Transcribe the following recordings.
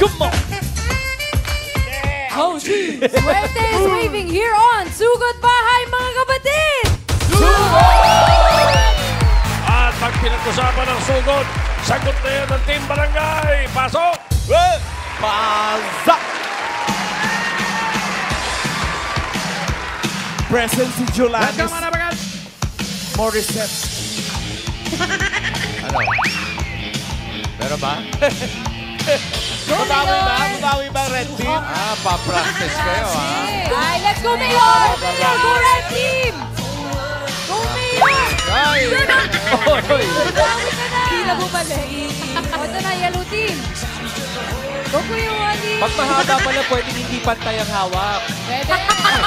Come on! Oh, geez. Suerte is waving here on Sugod Bahay, mga kapatid! At pag pinag-usapan ng sugod, sagot na yan ng Team Barangay. Pasok! Pasok! Present si Jolanis Morissette. Ano? Meron ba? Babawi ba? Babawi ba, Red Team? Ah, pa-practice kayo, ha? Ay, let's go, Mayor! Mayor, go Red Team! Go, Mayor! Ay! Bawi ka na! Hindi na bumalik. Ito na, Yellow Team. Go, Kuya Wally. Pag mahaba pala, pwedeng hindi pantay ang hawak. Pwede.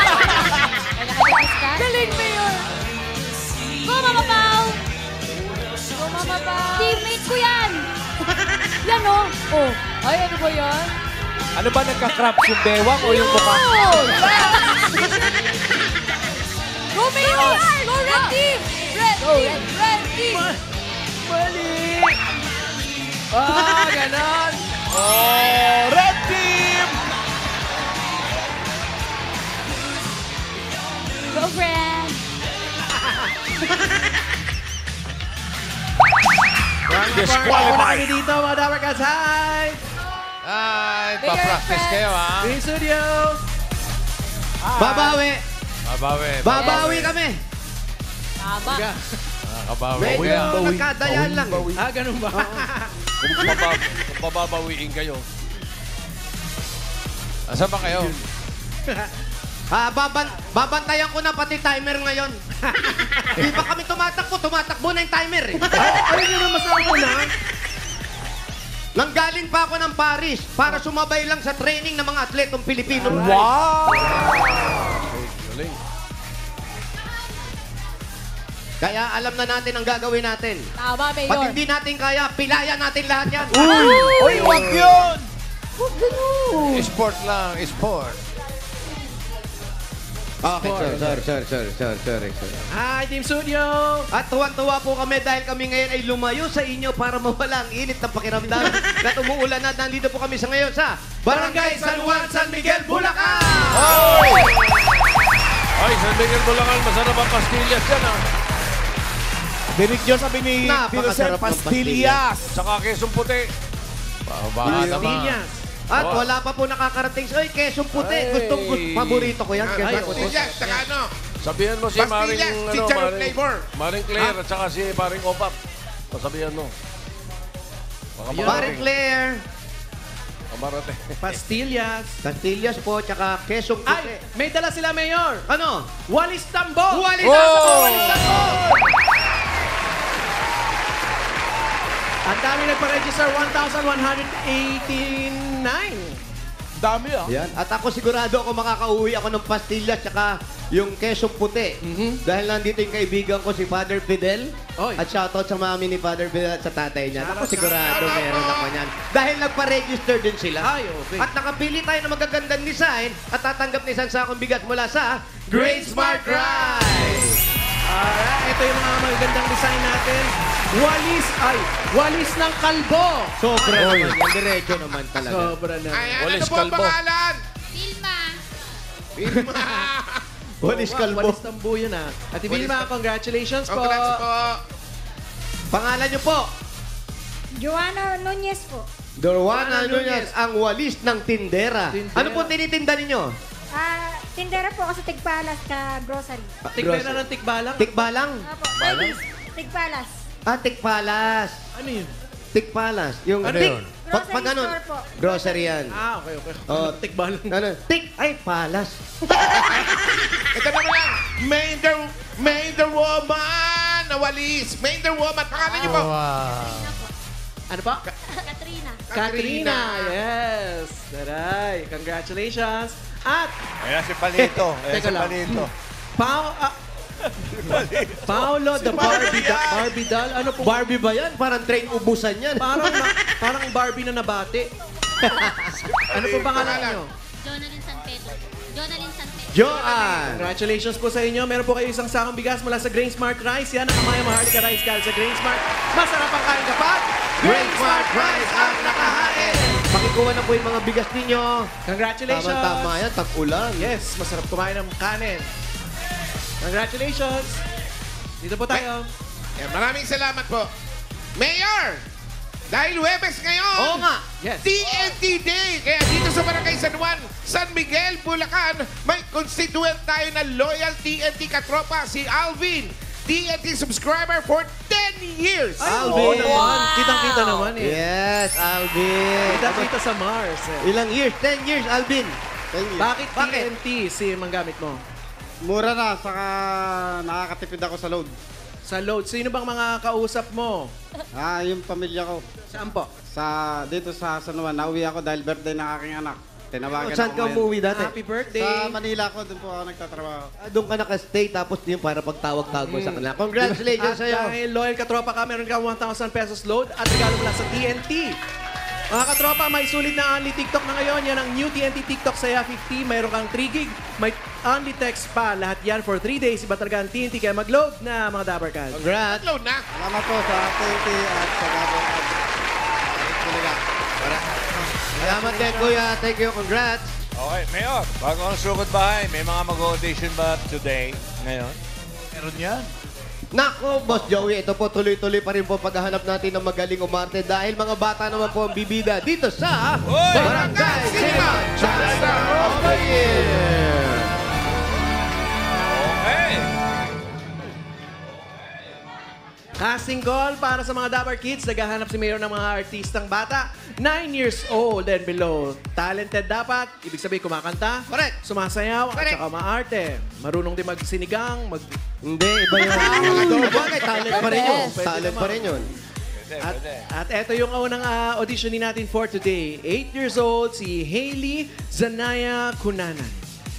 Galing, Mayor. Go, Mama Pao. Go, Mama Pao. Teammate ko yan. Yan, oh. Oh. Ay, ano ba yan? Ano ba nagka-cramps yung bewang o yung mukha? Go, Mayor! Go, Red Team! Red Team! Red Team! Mali! Ah, ganon! Oh, Red Team! Go, Red! Disqualified! Dito, mga Dabber Cats. Hi! Ay, pa-practice kayo, ha? Green Studio! Babawi. Babawi. Babawi kami. Tama. Kabawi. Medyo magkadayan lang. Ah, ganun ba? Kung pababawiin kayo. Asan ba kayo? Babantayan ko na pati timer ngayon. Di ba kami tumatakbo na yung timer eh. Ayun nyo na masama na. Nanggaling pa ako ng Paris para sumabay lang sa training ng mga atletong Pilipino. Wow! Galing. Kaya alam na natin ang gagawin natin. Tama, Pag Mayor. hindi natin kaya, pilaya natin lahat yan. Uy, wag yun! Sport lang, sport. Okay, sir. Hi, Team Studio! At tuwan-tuwa po kami dahil kami ngayon ay lumayo sa inyo para mawala ang init ng pakiramdam na umuulan na nandito po kami sa ngayon sa Barangay San Juan, San Miguel, Bulacan! Ay, San Miguel Bulacan, masarap ang pastillas yan, ha? Dinig nyo sabi ni Napakasarap ng Pastillas. Saka kesong puti. Baka naman. Pastillas. At wala pa po nakakarating. Oy, kesong puti. Paborito ko yan. Kesong puti. Saka ano? Sabihan mo si Maring, Pastillas, teacher of flavor. Maring Claire at saka si Maring Opap. Pasabihan mo. Baka Marie marating. Claire, Kamarating. Pastillas. Castillas po, tsaka kesong puti. Ay, may dala sila, Mayor. Ano? Walis Tambo. Walis Tambo! Ang dami nagpa-register, 1,189. Dami, ah. Yan. At ako sigurado ako makakauwi ako ng pastillas tsaka yung kesong puti. Dahil nandito yung kaibigan ko si Father Fidel. Oy. At shoutout sa mami ni Father Fidel at sa tatay niya. Ako sigurado Shoutout meron po. ako niyan. Dahil nagpa-register din sila. Ay, okay. At nakapili tayo ng magagandang design at tatanggap ng isang sakong bigas mula sa Great Smart Rice! Alright, ito yung mga magagandang design natin. Walis ng kalbo. Sobra naman. Yan, diretso naman talaga. Sobra na. Ayan, Walis ano po ang kalbo. pangalan? Vilma. Walis kalbo. Walis Tambo yun, ah. At Vilma, congratulations po. Congrats po. Pangalan niyo po? Joanna Nunez po. Dorwana Nunez, ang walis ng tindera. Tindera. Ano po tinitinda ninyo? Tindera po ako sa Tigpalas ka grocery. Tikbera ng tikbalang. Tikbalang? Apo, ladies, Tigpalas. Tikpalas. Ano yun? Tikpalas. Yung Ano tik. yun? Pag Grocery ganun. store po. Grocery yan. Ah, okay, okay. Oh. Tikbalang. Ano? Tik. Ay, palas. Ito naman lang. May the woman na walis. May the woman. Pangalan niyo po? Ano pa? Katrina. Katrina. Yes. Taray. Congratulations. At Ayan si Palito. Teka lang. Paolo the Barbie doll. Ano po? Barbie ba yan? Parang train ubusan yan. Parang Barbie na nabati. Ano po pangalan niyo? Jonalyn San Pedro. Jonalyn San Pedro. Joan. Congratulations po sa inyo. Meron po kayo isang sakong bigas mula sa Grain Smart Rice. Yan ang Amaya Maharlika Rice galing sa Grain Smart. Masarap ang kain kapag Great Smart Rice ang nakahain. Pakikuha na po yung mga bigas ninyo. Congratulations! Tama yan, tag-ulan. Yes, masarap kumain ng kanin. Congratulations! Dito po tayo. Maraming salamat po. Mayor! Dahil Webes ngayon, Oo nga. Yes. TNT Day! Kaya dito sa Barangay San Juan, San Miguel, Bulacan, may constituent tayo na loyal TNT katropa, si Alvin. TNT subscriber for 10 years. Oo naman. Kitang-kita naman eh. Yes, Alvin. Kita-kita sa Mars. Eh. Ilang years? 10 years, Alvin. Bakit TNT SIM ang gamit mo? Mura na, saka nakakatipid ako sa load. Sa load, sino bang mga kausap mo? Yung pamilya ko. Saan po? Dito sa San Juan, nauwi ako dahil birthday ng aking anak. Tinawagan Saan ako ka ngayon. umuwi dati? Happy birthday! Sa Manila ko, doon po ako nagtatrabaho. Doon ka nakastay, tapos yun para pagtawag-tawag mo sa kanila. Congratulations At sa'yo. dahil loyal katropa ka, meron ka 1,000 pesos load at regalo mula sa TNT. Mga katropa, may sulit na Only TikTok na ngayon. Yan ang new TNT TikTok Saya 50. Mayroon kang 3 gig. May Only Text pa. Lahat yan for 3 days. Iba talaga ang TNT. Kaya mag-load na mga Dabarcad. Congrats. Upload na. Salamat po sa TNT at sa Gabon. Salamat din, Kuya. Thank you. Congrats. Okay, Mayor, bago ang sugod bahay, may mga mag-audition ba today, ngayon? Meron yan. Nako, Boss Joey, ito po tuloy-tuloy pa rin po paghahanap natin ng magaling umarte dahil mga bata naman po ang bibida dito sa Barangay Cinema Challenger of the Year. Okay. Casting call para sa mga Dabar Kids. Naghahanap si Mayor ng mga artistang bata. 9 years old and below. Talented dapat. Ibig sabihin kumakanta. Correct. Sumasayaw. Correct. At saka maarte. Marunong din magsinigang. Hindi, iba yun. Bagay, talent pa rin yun. Pwede Talent naman. pa rin yun. At eto yung unang auditionin natin for today. 8 years old, si Hailey Zanaya Cunanan.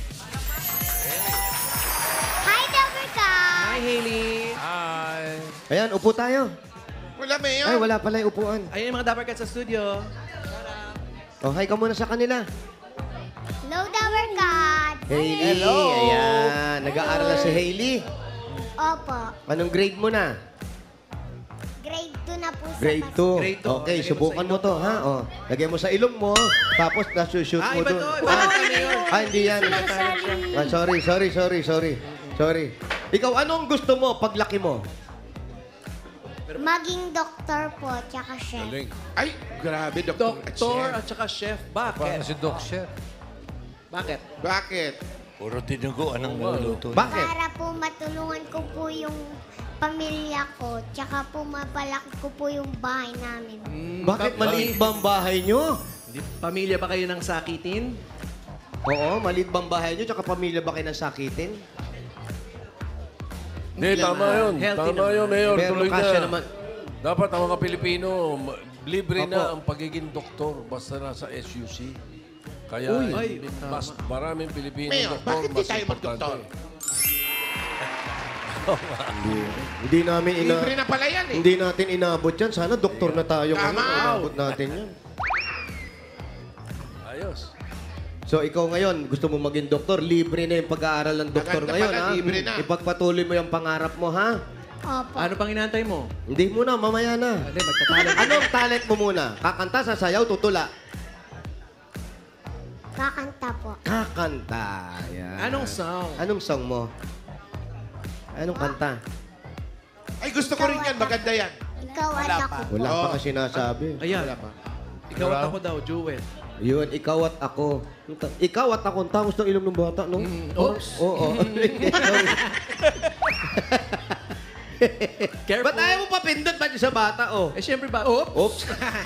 Hi, Dabarcad! Hi, Hailey. Hi. Ayan, upo tayo. Wala, Mayor. Ay, wala pala yung upuan. Ayun yung mga Dabar Kids sa studio. Oh, hi ka muna sa kanila. Hello, Dabarcad! Hailey. Hello. Ayan, nag-aaral na si Hailey. Opo, Anong grade mo na? grade 2 na po sa Grade 2. Grade 2. Okay, Lagay mo subukan sa mo to, ha? Oh, lagay mo sa ilong mo, tapos nasushoot mo Iba doon. to. Iba to, Mayor. Hindi yan. Sorry. Ikaw, anong gusto mo paglaki mo? Maging doktor po, tsaka chef. Ay, grabe, Dr. Doktor at saka chef. Paano Bakit? si Doc Chef? Bakit? Bakit? Puro tinugo, anong niluluto? Bakit? Para po matulungan ko po yung pamilya ko, tsaka po mapalaki ko po yung bahay namin. Bakit maliit ba ang bahay nyo? Pamilya ba kayo ng sakitin? Oo, maliit ba ang bahay nyo? Tsaka pamilya ba kayo ng sakitin? Hindi, tama yun. Healthy Tama naman. yun, Mayor. Pero Tuloy kasya na. naman. Dapat ang mga Pilipino, libre Opo. na ang pagiging doktor basta nasa SUC. Kaya Ay, mas maraming Pilipino Mayor, doktor, bakit di mas tayo importante. mag-doktor? Hindi namin Libre na pala yan eh. Hindi natin inabot yan. Sana doktor na tayo Tama. ngayon. Inabot natin yan. Ayos. So, ikaw ngayon, gusto mo maging doktor, libre na yung pag-aaral ng doktor Maganda ngayon, pala, ha? libre na. Ipagpatuloy mo yung pangarap mo, ha? Opo. Ano pang inaantay mo? Hindi mo na, mamaya na. Hindi, magtatalent. Anong talent mo muna? Kakanta, sasayaw, tutula? Kakanta po. Kakanta. Yan. Anong song? Anong song mo? Anong kanta? Ay, gusto ko rin yan. Maganda yan. Ikaw at ako. Wala pa kasi sinasabi. Ayan. Ikaw at ako daw, Jewel. Yun, ikaw at ako. Ikaw at ako, ang tangos ng ilong ng bata, no? Oops. Oo. Careful. Ba't ayaw mo pa pindot? Ba't yung sa bata, oh? Eh, syempre ba? Oops. Oops.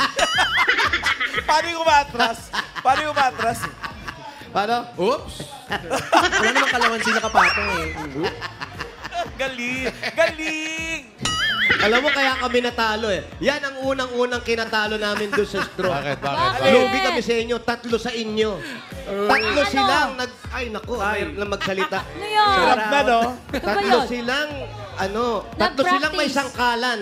Paano yung umatras? Paano yung umatras? Paano? Oops. Wala namang kalawan sila kapatong eh. Galing! Galing! Alam mo, kaya kami natalo eh. Yan ang unang-unang kinatalo namin doon sa straw. Bakit? Lugi kami sa inyo, 3 sa inyo. 3 silang nag... Ay, naku, mayroon lang magsalita. Ano yun? Sarap na, no? Ano ba 3 yun? silang, 3 silang may sangkalan.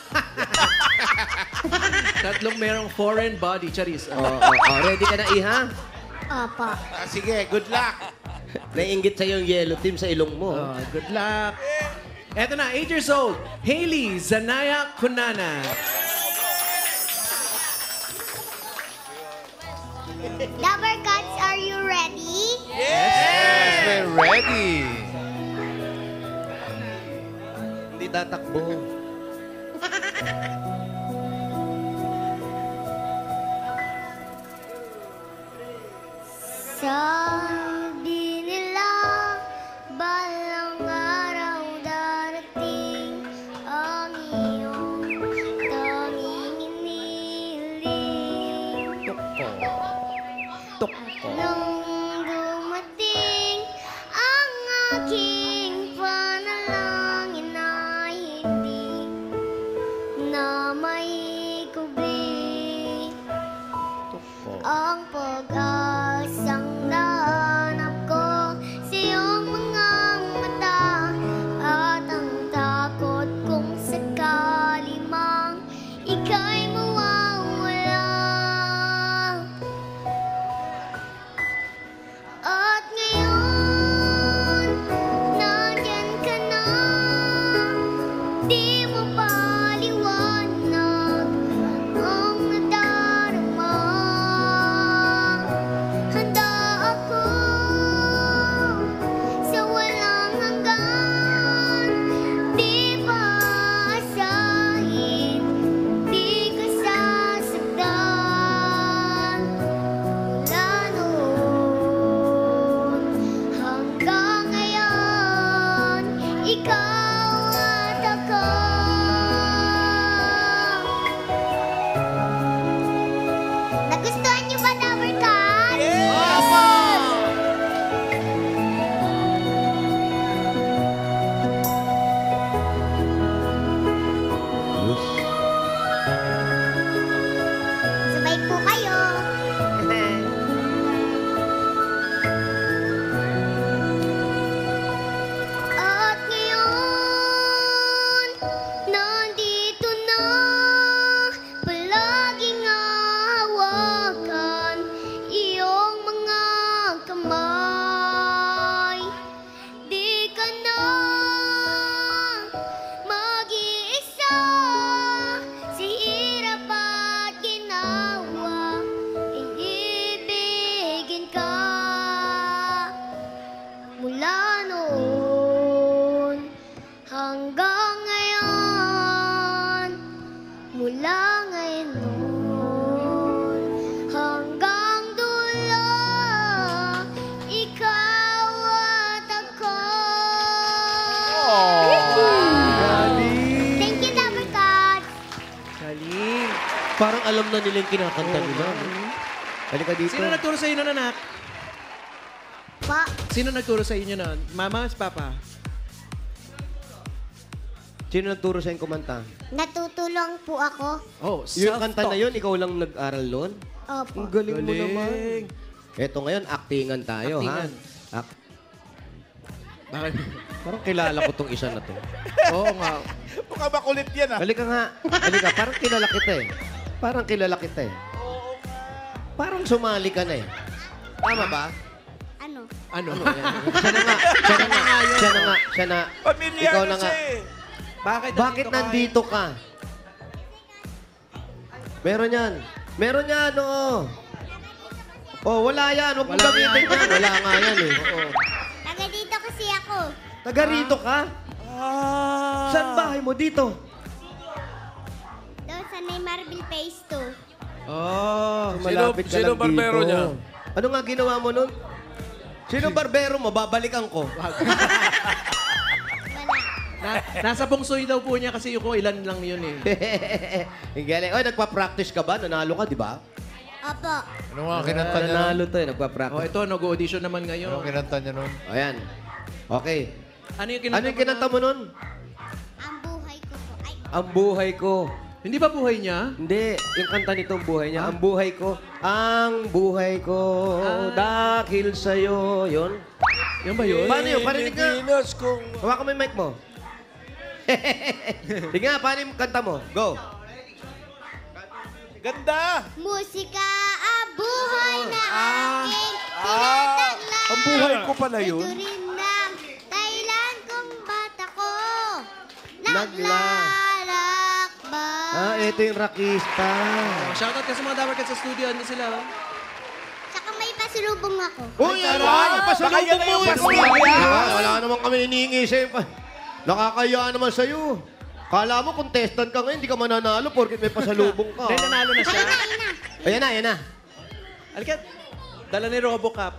3 merong foreign body, Charis. Ready ka na, Iha? Opo. Sige, good luck. Naiingit sa'yo yung yellow team sa ilong mo. Good luck. Eto na, 8 years old, Hailey Zanaya Cunanan. Dabber Cats, are you ready? Yes, we're ready. Hindi tatakbo. Sabi nila, balang araw darating ang iyong tanging iniling. Nung dumating ang aking panalangin ay hindi na maikubli ang pag-asang nahanap ko sa iyong mga mata at ang takot kung sakali mang ika'y mawawala. At ngayon, nandyan ka na, di mo paliwanag ang nadarama. Handa ako sa walang hanggan, di pa asahin, di ka sasaktan. Mula noon hanggang ngayon, ikaw at ako. Nagustuhan niyo ba, Dabber Cats? Sabay po kayo. At ngayon, nandito na, palaging hawakan iyong mga kamay. Di ka na mag-iisa sa hirap at ginawa, iibigin ka. Mula noon hanggang ngayon, mula ngayon noon hanggang dulo, ikaw at ako. Thank you, Dabber Cats. Galing. Parang alam na nila yung kinakanta nila. no? Halika dito. Sino nagturo sa inyo nun, anak? Pa, Sino nagturo sa inyo nun? Mama, papa? Sino nagturo sa kumanta? natutulong po ako. Oh, Yung kanta self-taught. na yun, ikaw lang nag-aral nun? Opo. Ang galing mo Galing. naman. Eto ngayon, actingan tayo, Actingan. ha? Bakit? Parang kilala ko tong isa na to. Oo nga. Mukha makulit yan ah. Halika nga. Halika, parang kilala kita eh. Parang kilala kita eh. Parang sumali ka na eh. Tama ba? Ano? Ano? Siya na nga. Siya na nga. Siya na nga. Siya na. Pamilyar Ikaw na na nga. siya eh. Bakit nandito ka? Meron yan. Meron yan, oo. Oh, wala yan. Huwag mong Wala gamitin yan. yan. Wala nga yan eh. Oo. Taga dito kasi ako. Taga rito ka? Saan bahay mo dito? Doon sa may Marble Phase 2. Oh, malapit ka sino lang barbero dito. niya? Ano nga ginawa mo nun? Sino barbero mo? Babalikan ko. Wala. Nasa bungsoy daw po niya kasi yung ko ilan lang yun eh. Ang galing. Oy, nagpa-practice ka ba? Nanalo ka, di ba? Opo. Ano nga kinanta niya nun? Nanalo to eh, Oh, nagpa-practice. ito, nag-audition naman Ano ngayon. kinanta niya nun? Ayan. Okay. Ano yung Ano yung kinanta mo nun? Ang buhay ko po. Ay, Ang buhay ko. Hindi ba buhay niya? Hindi, yung kanta nito ang buhay niya. Ang buhay ko. Ang buhay ko dahil sa'yo. Yun. Yan ba yun? Paano yun? Parinig nga. Pilipinas kung... Hawakan mo yung mic mo. Sige nga, paano yung kanta mo? Go. Ganda! musika ang buhay na aking Ah, tinataglan. ang buhay ko pala yun. Ito rin ng dahilan kung ba't ako Nagla- naglalakbay. Ah, ito yung rakista. Oh, shoutout ka sa mga Dabber Cats sa studio. Ano sila? Oh? pasalubong ako. Uy, ay, pasalubong mo. Wala naman kami hinihingi sa'yo. Nakakaya naman sa'yo. Kala mo, contestant ka ngayon, hindi ka mananalo porket may pasalubong ka. Dahil nanalo na siya. Ayan na, ayan na. Alikat, dala ni Robocop.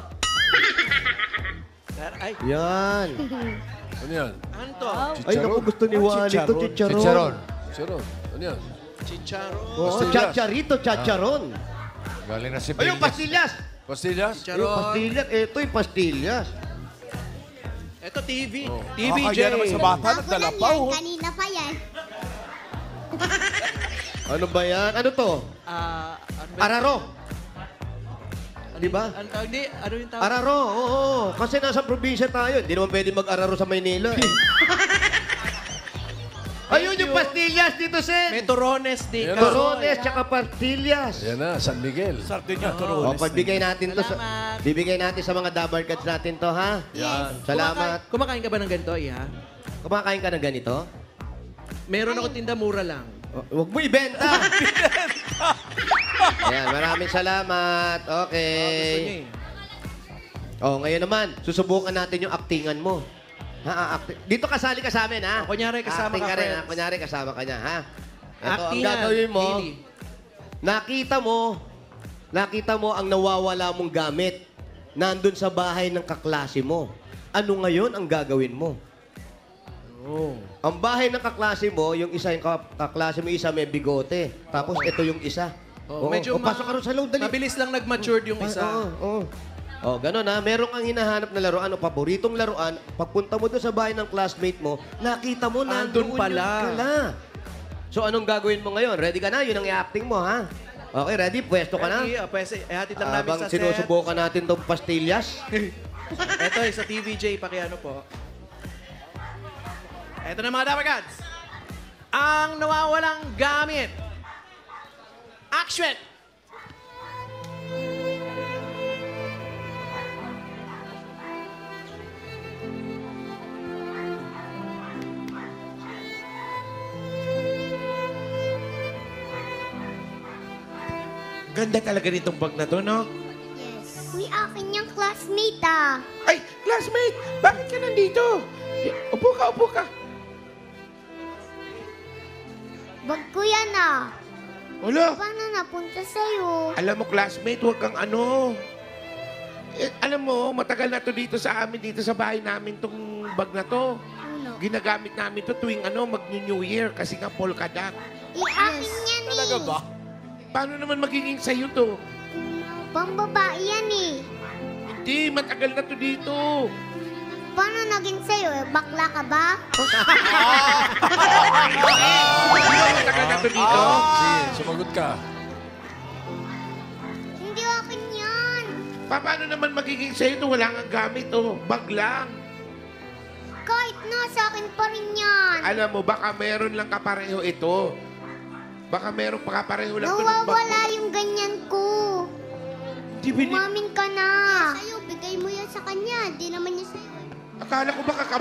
Ay, Yan. Ano yan? ano to? Ay, naku, gusto ni Wally to, chicharon. Chicharon. Chicharon. Ano yan? Chicharo. Oo, chacharito, chacharon. Galing na si Ayun, pastillas. Pastillas? Yung Chicharon. pastillas, ito yung pastillas. Ito, TV. Oh. TVJ. Kaya naman sa bata, Ako lang nagdalapaw. yan, kanina pa yan. Ano ba yan? Ano to? Ano ba? Araro. Di ba? Hindi, ano yung tawag? Araro, oo. Kasi nasa probinsya tayo. Hindi naman pwede mag-araro sa Maynila. Ayun yung pastillas dito, Sen. May Torones di. Yan. Torones, tsaka pastillas. Yan na, San Miguel. Sardinia, O, turunes. pagbigay natin to. Salamat. Bibigay natin sa mga double cards natin to, ha? Yan. Salamat. Kumakain ka ba ng ganito, Iha? Kumakain ka ng ganito? Meron ako tinda, mura lang. Huwag mo ibenta. Ayan, maraming salamat. Gusto niya Okay. eh. Oh, ngayon naman, susubukan natin yung actingan mo. Dito kasali ka sa amin, ha? Kunyari, kasama Acting ka, rin, ha? friends. Kunyari, kasama ka niya, ha? Ito, ang Acting yan, gagawin mo, Billy. nakita mo ang nawawala mong gamit nandun sa bahay ng kaklase mo. Ano ngayon ang gagawin mo? Ang bahay ng kaklase mo, yung isa yung kaklase mo, isa may bigote. Tapos ito yung isa. Oh, medyo pasok ka rin sa loob, dali. Mabilis lang nag-matured yung isa. Oo. Oh, ganun ha. Meron kang hinahanap na laruan o paboritong laruan. Pagpunta mo doon sa bahay ng classmate mo, nakita mo na Andun pala. So, anong gagawin mo ngayon? Ready ka na? Yun ang i-acting mo, ha? Okay, ready? Pwesto ka na? Ready? Pwede, hatid lang namin Habang sa set. sinusubukan natin tong pastillas. Ito sa TVJ, pakiano po. Ito na mga Dabarkads. Ang nawawalang gamit. Action! Ganda talaga nitong bag na to, no? Yes. Uy, akin yung classmate ah. Ay, classmate! Bakit ka nandito? Upo ka, upo ka. Bag ko yan ah. Ulo, Paano napunta sa'yo? alam mo, classmate, huwag kang ano. Alam mo, matagal na to dito sa amin, dito sa bahay namin, tong bag na to. Ano? Ginagamit namin to tuwing mag-New Year kasi nga polka dot. Akin yan eh. Talaga ba? Paano naman magiging sa'yo to? Pambabae yan eh. Hindi, matagal na to dito. Paano naging sa'yo eh? Bakla ka ba? Matagal na to dito. Sige, sumagot ka. Hindi akin yan. Paano naman magiging sa'yo to? Wala nga gamit to. Bag lang. Kahit nasa akin pa rin yan. Alam mo, baka meron lang kapareho ito. Baka meron pa kapareho lang to ng bag Nawawala mo. yung ganyan ko. Di bini... Umamin ka na. Sa'yo, bigay mo yan sa kanya. Di naman niya sa'yo. Akala ko baka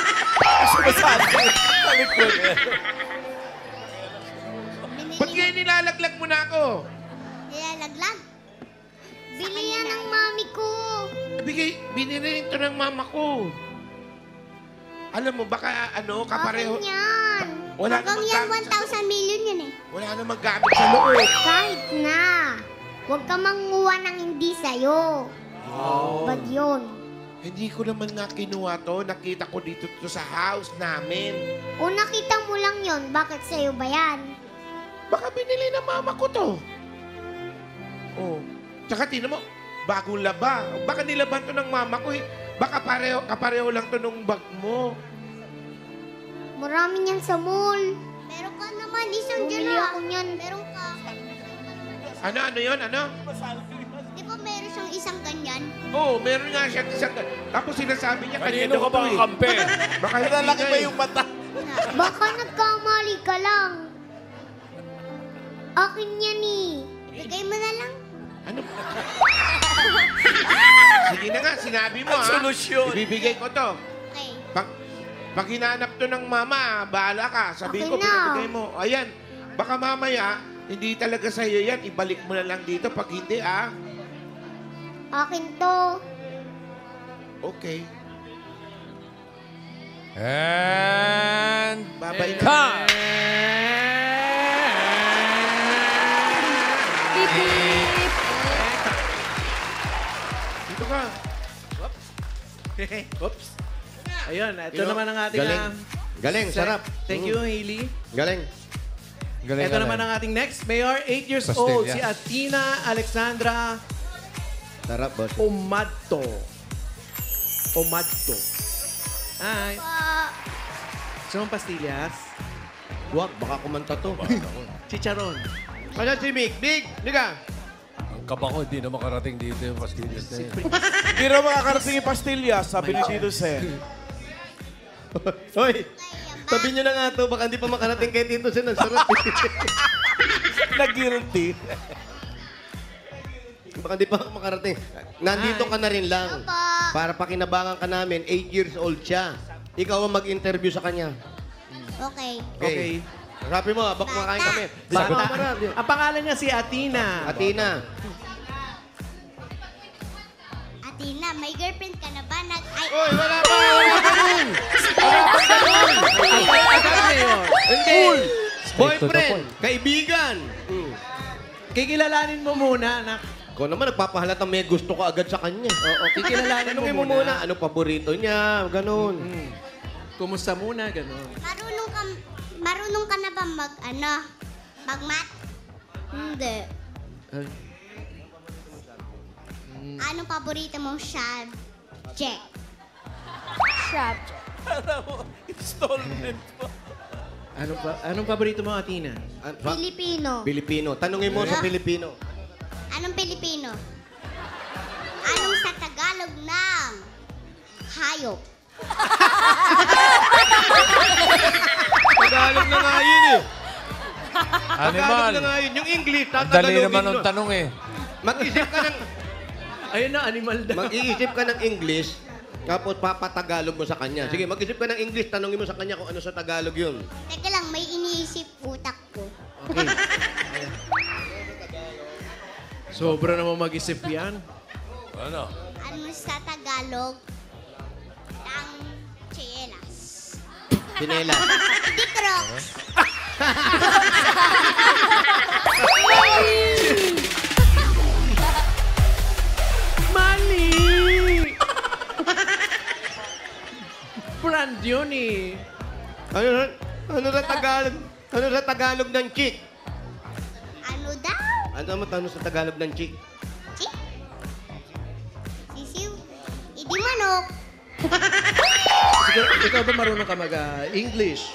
Ba't kaya nilalaglag mo na ako? Nilalaglag. Bili yan ng mami ko. Binili ito ng mama ko. Alam mo, baka kapareho... Akin yan. Wala Hanggang namang yan, gamit sa 1,000 million yan eh. Wala namang gamit sa loob. Kahit na. Huwag ka manguha ng hindi sa'yo. Bad yun. Hindi ko naman nga kinuha to. Nakita ko dito to sa house namin. O nakita mo lang yon, bakit sa'yo ba yan? Baka binili ng mama ko to. Oh. Tsaka tinan mo, bagong laba. Baka nilaban to ng mama ko eh. Baka kapareho lang to nung bag mo. Marami niyan sa mall. Meron ka naman, isang dyan na. Ako niyan. Meron ka. Ano yun? Ano? Di ba meron siyang isang ganyan? Oo, meron nga siya isang... Tapos sinasabi niya, kanya Kanino daw ka ba to eh. kampe? Baka hindi Lalaki nga pa eh. yung mata. Baka nagkamali ka lang. Akin yan eh. Bigay mo na lang. Ano? Sige na nga, sinabi mo ha. Solusyon. Ibibigay ko to. Okay. Pag hinanap to ng mama, bahala ka. Sabihin ko, Okay na. pinabigay mo. Ayan, baka mamaya, hindi talaga sa'yo yan. Ibalik mo na lang dito pag hindi, ah. Akin to. Okay. And... Babay na. Come! Beep, beep. Dito ka. Oops. Ayun, ito You know, naman ang ating... galing. Galing, sarap. Thank you, Hailey. Galing. Ito naman ang ating next mayor, 8 years old, si Athena Alexandra Sarap, boss. Umadto. Ay. Gusto mong pastillas? Wag, baka kumanta to. Chicharon. Ano si Big? Big, liga. Ang kaba ko, hindi na makarating dito yung pastillas na yun. Hindi raw makakarating yung pastillas, sabi ni Tito Sen. Hoy, sabi niyo na nga to, baka hindi pa makarating kay Tito Sen. Ang sarap. Nag-guarantee. Baka hindi pa makarating. Nandito ka na rin lang. Opo. Para pakinabangan ka namin, 8 years old siya. Ikaw ang mag-interview sa kanya. Okay. Okay. Sabi mo, abak makain kami. Bata. Ang pangalan niya si Athena. Athena. Athena, may girlfriend ka na ba? Ay, Uy, wala pa! Wala pa nun! Agad mayor. Hindi! Boyfriend! Kaibigan! Kikilalanin mo muna, anak. Ikaw naman, nagpapahalatang may gusto ka agad sa kanya. Oo, kikilalanin Tanungin mo muna, ano paborito niya, ganun. Kumusta muna, gano'n. marunong ka na ba mag-mat? Hindi. Anong paborito mong subject? Subject. Installment pa. Anong paborito mo, Athena? Filipino. Pilipino. Tanungin mo sa Pilipino. Anong Pilipino? Anong sa Tagalog ng hayop? Tagalog na nga yun eh. Tagalog Animal. na nga yun. Yung English, Dali tatagalogin naman mo. ang tanong eh. Mag-isip ka ng... Ayun na, animal daw. Mag-iisip ka ng English, tapos papatagalog mo sa kanya. Sige, mag-isip ka ng English, tanongin mo sa kanya kung ano sa Tagalog yun. Teka lang, may iniisip utak ko. Okay. Sobra naman mag-isip yan. Ano? Ano sa Tagalog ng Chielas? Pinela. Di Crocs. Mali! Brand yun eh. Ano sa Tagalog? Ano sa Tagalog ng chick? Ano daw? Ano mo tanong sa Tagalog ng chick? Chik? Sisiw? Idi manok. Siguro, ikaw ba marunong ka mag-English?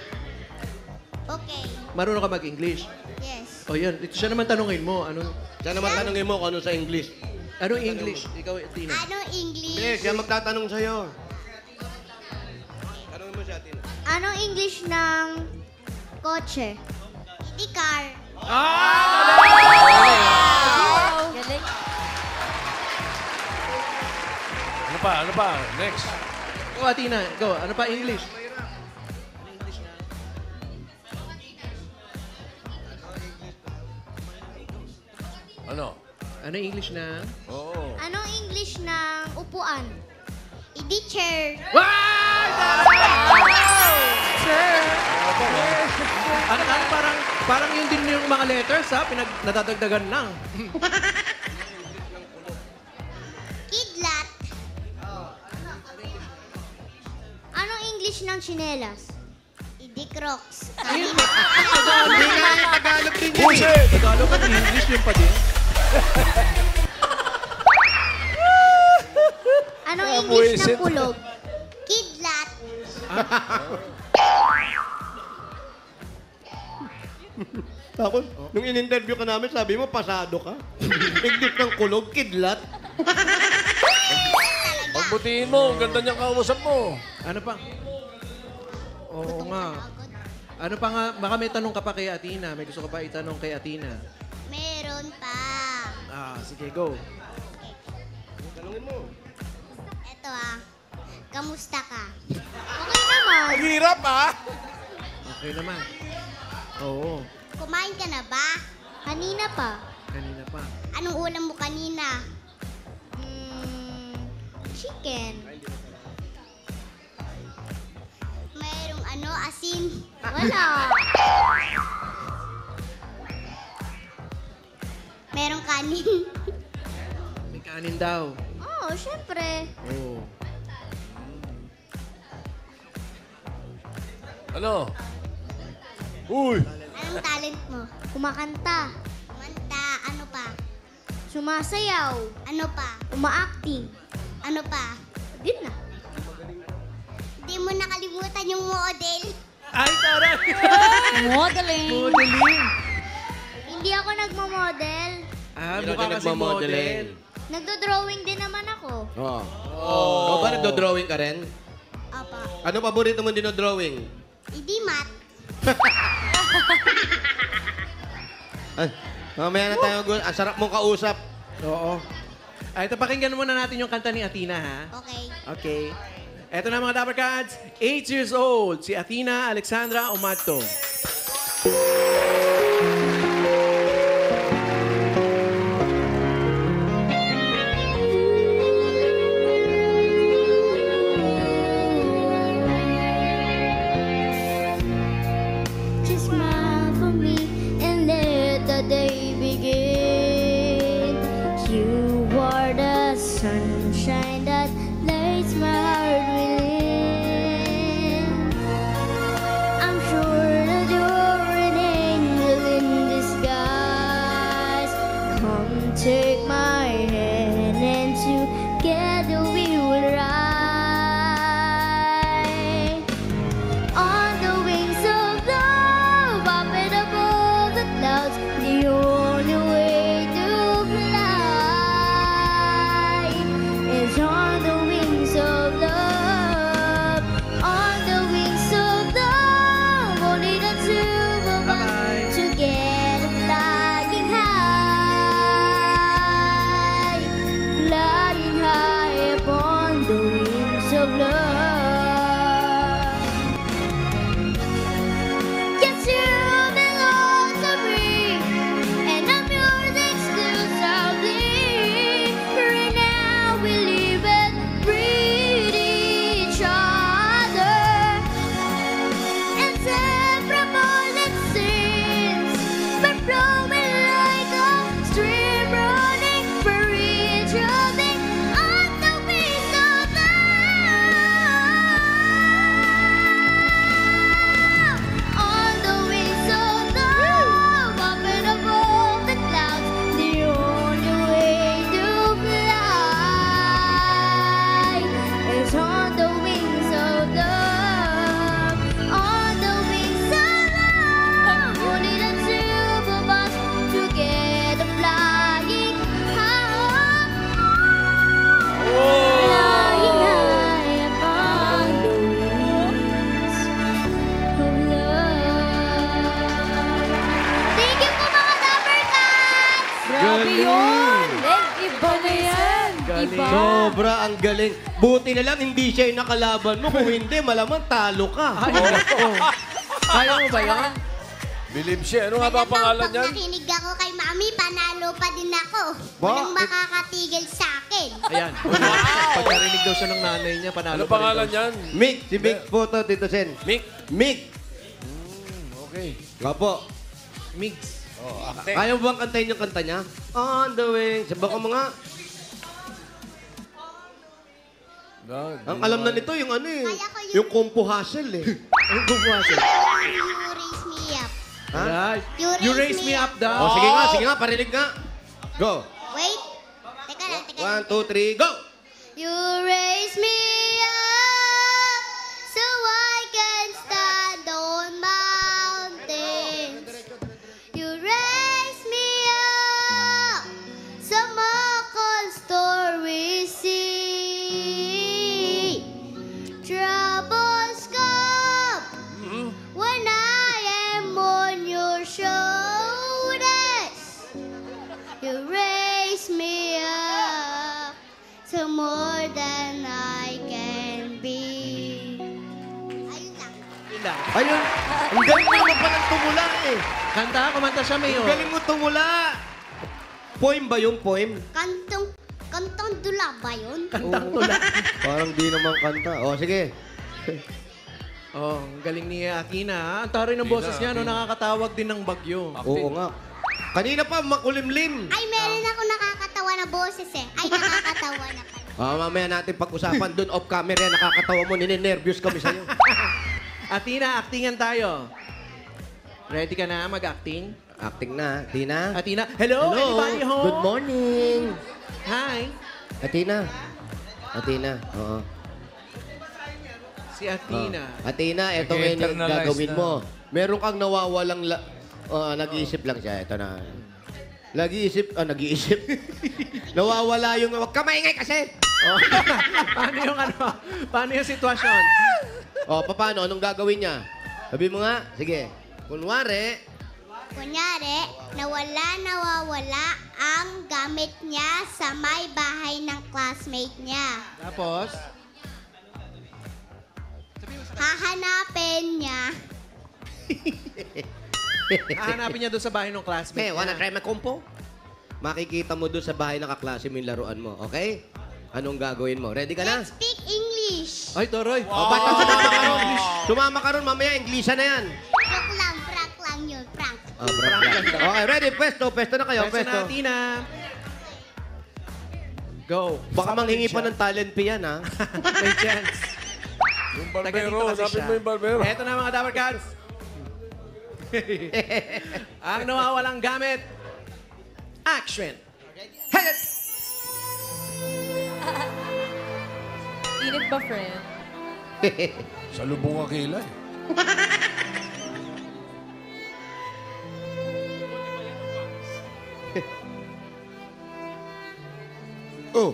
Okay. Marunong ka mag-English? Yes. O yan, ito siya naman tanungin mo. Anong Sana tanongin mo kung ano sa English. English? Ikaw, Tina. Anong English? Hindi, siya magtatanong sa'yo. Tanongin mo siya, Tina. Anong English ng kotse? Idi car. Galing. Ano pa? Next. Ikaw, Tina. Ikaw, ano pa English? Ano? Ano English na? Oo. Anong English ng upuan? Idi chair. Ano, parang yun din yung mga letters, ha? Nadadagdagan lang. Kidlat. Anong English ng chinelas? Idi Crocs. Hindi nga yung Tagalog din yun. Buset! Tagalog at English yun pa din. Anong English buwisit. ng kulog? Kidlat. Tapos, nung in-interview ka namin, sabi mo, pasado ka. English ng kulog, kidlat. Pagbutihin mo, ang ganda niyang kausap mo. Ano pa? Oo nga. Ano pa nga? Baka may tanong ka pa kay Athena. May gusto ka pa itanong kay Athena. Meron pa. Sige, go. Tanungin mo. Eto kamusta ka? Okay naman. Ang hirap ah! Okay naman. Oo. Kumain ka na ba? Kanina pa. Kanina pa. Anong ulam mo kanina? chicken. Mayroong asin. Wala. Merong kanin. May kanin daw. Oo, syempre. Oh. Ano? Uy! Anong talent mo? Kumakanta. Kumanta. Ano pa? Sumasayaw. Ano pa? Uma-acting. Ano pa? Yun na. Hindi mo nakalimutan yung model. Ay, taray! Modeling. Modeling. Hindi ako nagmo-model. Mukha kasi model. Nagdo-drawing din naman ako. Oo. Ikaw ba nagdo-drawing ka rin? Apa. Ano paborito mo dino-drawing? Hindi mat. Ay, mamaya na tayo. Ang sarap mong kausap. Oo. Ito, pakinggan muna natin yung kanta ni Athena, ha? Okay. Okay. Ito na mga Dapper Cats, 8 years old, si Athena Alexandra Umadto. Just smile for me and let the day begin. You are the sunshine that lights my heart within. I'm sure that you're an angel in disguise. Come take my hand and together we will ride. On the wings of love, up and above the clouds, the only way to fly is on the wings of love. On the wings of love, only the two of us together flying high, flying high upon the wings of love. Yes, you belong to me, and I'm yours exclusively. Right now we live and breathe each other, inseparable it seems, but flowing like a stream running for each other on the wings of love. On the wings of love, up and above the clouds, the only way to fly is on the wings of love. On the wings of love, only the two of us together flying high, flying high upon the wings of love. Thank you po mga Dapper Cats! Grabe yun. Iba na yan. Galing. Iba. Sobra ang galing. Buti na lang hindi siya yung nakalaban mo. Kung hindi, malamang talo ka. Kaya mo ba yan? Believe siya. Ano nga ba ang pangalan Pag niyan? nakinig ako kay Mami, panalo pa din ako. Walang makakatigil sa akin. Ayan. Pag narinig daw siya ng nanay niya, panalo Ano pa rin pangalan daw siya. niyan? Mick, si Mick po to, Tito Sen. Mick? Mick. Okay. Nga po. Mix. Ayaw mo bang kantayin yung kanta niya? On the wings. Sabi ko mga, ang alam na nito yung ano eh. Kaya ko yun. Yung Kumpo Hustle eh. Ang gumwasa. You raise me up. Alright. You You raise raise me me up daw. O sige nga, parinig nga. Go. Wait. Teka lang, teka lang. 1, 2, 3, go! You raise me up so I can stand on mountains. You raise me up so I can stories see. Troubles come when I am on your shoulders. You raise me up to more than I can be. Ayun lang. Yun lang. Ayun, ang galing mo palang tumula eh. Kanta, kumanta siya, Mayo. Ang galing mo tumula. Poem ba yung poem? Kantong Kantang dula ba yun? Kantang tula. Parang di naman kanta. O, sige. Oh, ang galing ni Athena. Ha? Ang taray ng boses niya, no? Nakakatawag din ng bagyo. Oo nga. Kanina pa, makulimlim. Ay, meron ako nakakatawa na boses eh. Ay, nakakatawa na pala. Mamaya natin pag-usapan doon off camera. Nakakatawa mo, nininervyos kami sa'yo. Athena, actingan tayo. Ready ka na mag-acting? Acting na. Tina? Athena, hello, anybody home? Good morning. Hi. Athena. Athena, oo. Si Athena. Athena, ito ngayon yung Nag-internalize gagawin na. mo. Meron kang nawawalang... nag-iisip lang siya. Ito na. Nag-iisip. Nawawala yung... Huwag ka maingay kasi! Oh. Paano yung ano? Paano yung sitwasyon? Paano? Anong gagawin niya? Sabi mo nga. Sige. Kunwari, nawawala ang gamit niya sa may bahay ng classmate niya. Tapos? Hahanapin niya. Hahanapin niya doon sa bahay ng classmate hey, wanna niya. try my compo? Makikita mo doon sa bahay ng kaklase mo yung laruan mo. Okay? Anong gagawin mo? Ready ka na? Let's speak English. Ay, Toroy. Ba't ka sumama ka ron? Sumama ka ron, mamaya Inglesan na yan. Prank lang yun, prank. Okay, ready? Pwesto na kayo. Pwesto na, Athena. Go. Baka manghingi pa ng talent fee yan, ha? May chance. Yung Taga dito barbero, kasi sabi siya. mo yung barbero. Eto na mga Dapper Cats. Ang nawawalang gamit. Action. Init ba, friend? Sa lubong ang kilay. Oh.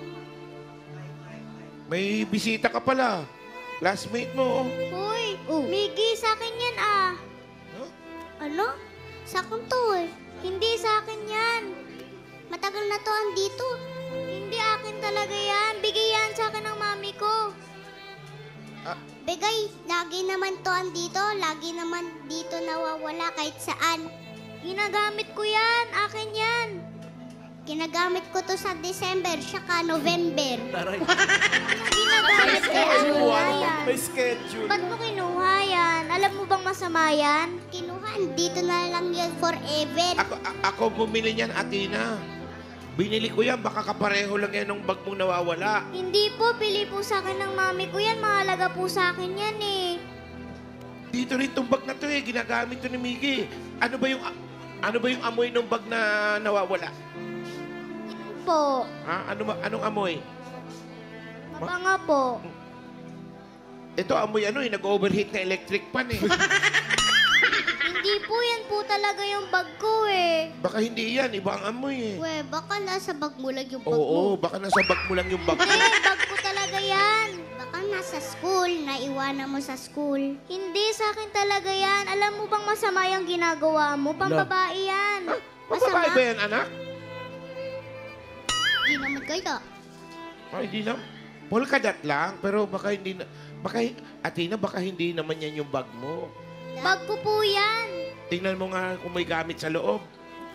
May bisita ka pala. Classmate mo. Hoy, Miggy, sa akin yan ah. Huh? Ano? Sa akin to eh. Hindi sa akin yan. Matagal na to andito. Hindi akin talaga yan. Bigay yan sa akin ng mami ko. Bigay, lagi naman to andito. Lagi naman dito nawawala kahit saan. Ginagamit ko yan. Akin yan. Ginagamit ko to sa December, saka November. Taray. Ginagamit ko kinuha yan. May schedule. Ba't mo kinuha yan? Alam mo bang masama yan? Kinuha, dito na lang yan forever. Ako bumili niyan, Athena. Binili ko yan, baka kapareho lang yan ng bag mong nawawala. Hindi po, pili po sa akin ng mami ko yan. Mahalaga po sa akin yan eh. Dito rin itong bag na to eh, ginagamit to ni Miggy. Ano ba yung amoy ng bag na nawawala? Po, Ha? Anong amoy? mabanga po. Ito amoy nag-overheat na electric pan eh. Hindi po, yan po talaga yung bag ko eh. Baka hindi yan, iba ang amoy eh. We, baka nasa bag mo lang yung bag Oo, mo. baka nasa bag mo lang yung bag mo. Hindi, bag ko talaga yan. Baka nasa school, naiwanan mo sa school. Hindi, sa akin talaga yan. Alam mo bang masama yung ginagawa mo? Pambabae yan. Babae ba yan, anak? Hindi naman kayo. Ay, hindi na. Polkadot lang, pero baka hindi na. Athena, baka hindi naman yan yung bag mo. Bag ko po yan. Tingnan mo nga kung may gamit sa loob.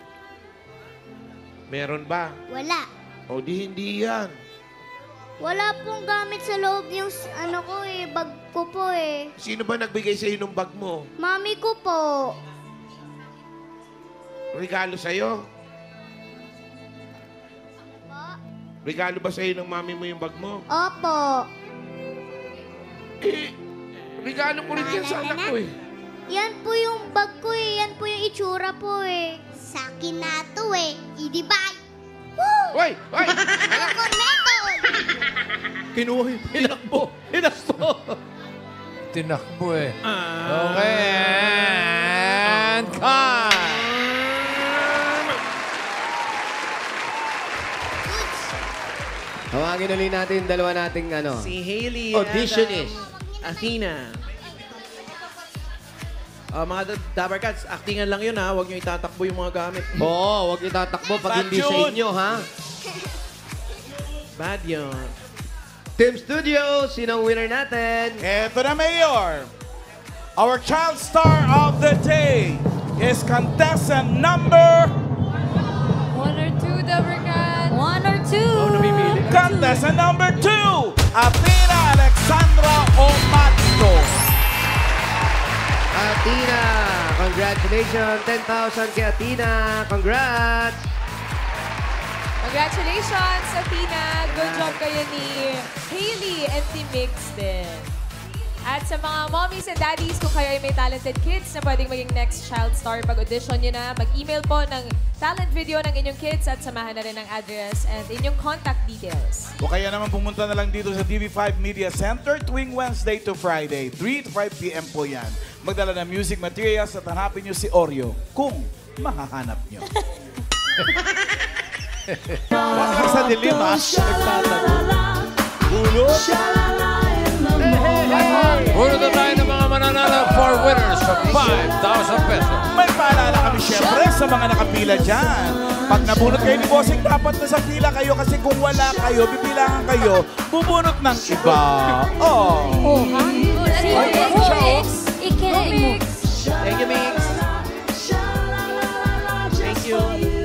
Meron ba? Wala. O di hindi yan. Wala pong gamit sa loob yung bag ko po eh. Sino ba nagbigay sa'yo ng bag mo? Mami ko po. Regalo sa'yo? Regalo ba sa'yo ng mami mo yung bag mo? Opo. Regalo ko rin yan sa anak ko eh. Yan po yung bag ko eh. Yan po yung itsura po eh. Sa akin na to eh. Idibay. Woo! Hoy! Hoy! Ako metal! Kinuha yung pinakbo. Tinakbo eh. Okay, and cut! Tawagin ulit natin yung dalawa nating Si Hailey auditionist. Athena. Mga Dapper Cats, actingan lang yun ha. Huwag nyo itatakbo yung mga gamit. Oo, huwag itatakbo pag hindi sa inyo, ha? Bad yun. Team Studio, sinong winner natin? Eto na, Mayor. Our child star of the day is contestant number... 1 or 2, Dapper Cats. 1 or 2. Contestant number 2, Athena Alexandra Omatko. Athena, congratulations. 10,000 kay Athena. Congrats. Congratulations, Athena. Good job kayo ni Hailey and Team Mix din. At sa mga mommies and daddies, kung kayo ay may talented kids na pwedeng maging next child star, pag-audition nyo na, mag-email po ng talent video ng inyong kids at samahan na rin ang address and inyong contact details. O kaya naman pumunta na lang dito sa TV5 Media Center tuwing Wednesday to Friday. 3 to 5 p.m. po yan. Magdala ng music materials at hanapin nyo si Oreo kung mahahanap nyo. Bakit sa dilim ha? Nagtatago. Ulot. Puro na tayo ng mga mananalo for winners of 5,000 pesos. May paalala kami syempre sa mga nakapila dyan. Pag nabunot kayo ni Bossing, dapat nasa pila kayo kasi kung wala kayo, bibilangan kayo, bubunot ng iba. Oh. Oh, ha? Mix. Ikinig mo. Thank you, Mix. Thank you.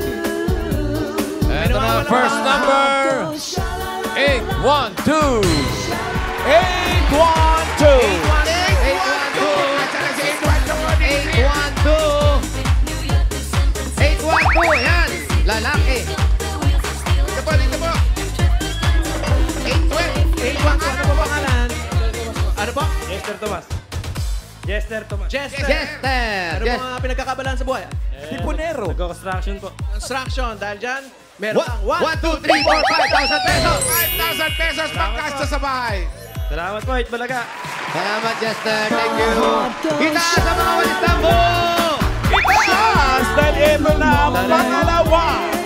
And the first number, 812. 812. Yan. Lalaki. Dito po. 812. 812, ano po pangalan? Ano po? Jester Tomas. Jester Tomas. Jester. Jester. Ano po mga pinagkakabalan sa buhay? Tipunero. Nagko-construction po. Construction. Dahil dyan, meron kang 1, 2, 3, 4, 5,000 pesos. 5,000 pesos pangkasta sa bahay. Salamat po, Hit Balaga. Salamat, Jester. Thank you. Itaas sa mga walis tambo. Itaas dahil ito na ang pangalawa.